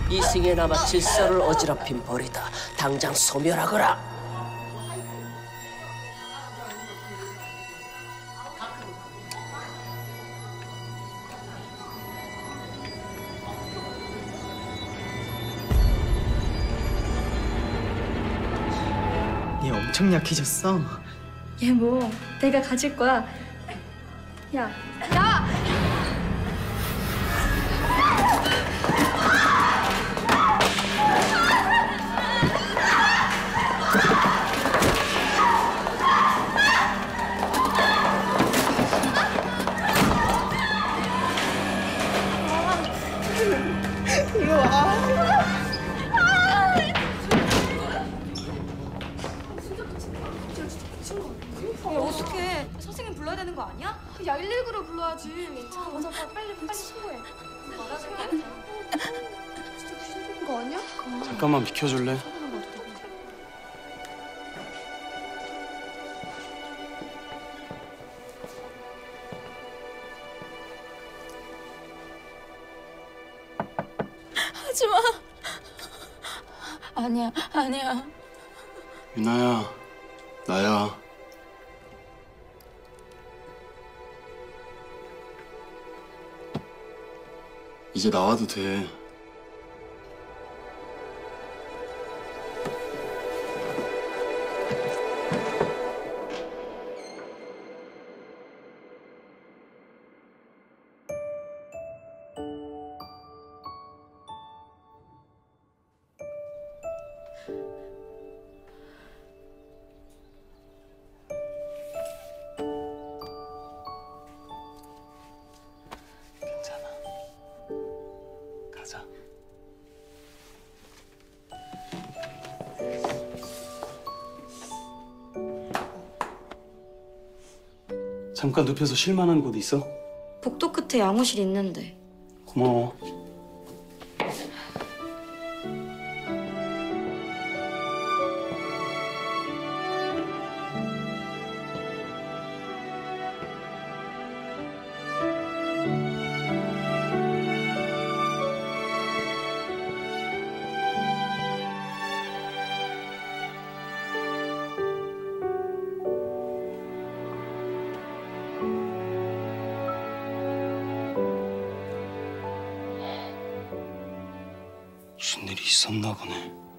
이승에나마 질서를 어지럽힌 벌이다. 당장 소멸하거라. 얘 엄청 약해졌어. 얘 뭐 내가 가질 거야. 야, 야! 이리 와. 야, 어떡해. 선생님 불러야 되는 거 아니야? 야, 119를 불러야지. 자, 맞아, 빨리 신고해. 말하자게. 진짜 귀신 들린 거 아니야? 잠깐만 비켜줄래? 하지 마. 아니야, 아니야. 유나야, 나야. 이제 나와도 돼. 괜찮아. 가자. 잠깐 눕혀서 쉴 만한 곳 있어? 복도 끝에 양호실 있는데. 고마워. 무슨 일이 있었나 보네.